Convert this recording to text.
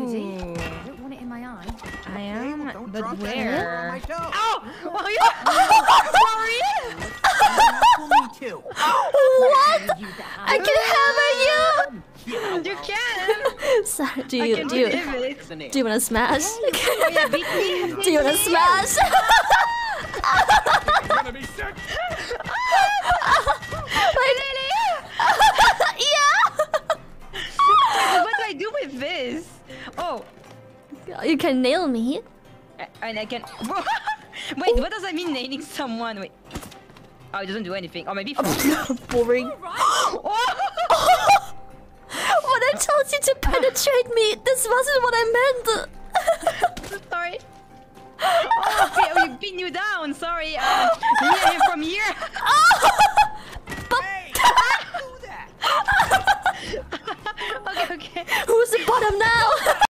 don't want it in my eye. I am, well, don't but drop that where? hair on my toe. Ow! Oh, yeah. Sorry. Me too. What? I can hammer You can. you! Sorry, do you wanna smash? Oh, yeah, beat me. Do you wanna smash? You're gonna be sick. Yeah! What do I do with this? Oh, You can nail me. and I can. Wait, what does that mean? Nailing someone? Wait. Oh, it doesn't do anything. Or maybe. Boring. Oh! When I told you to penetrate me, this wasn't what I meant. Sorry. Oh, okay, we pin you down. Sorry. Yeah, from here. Hey, don't do that. Okay, okay. Who's the bottom now?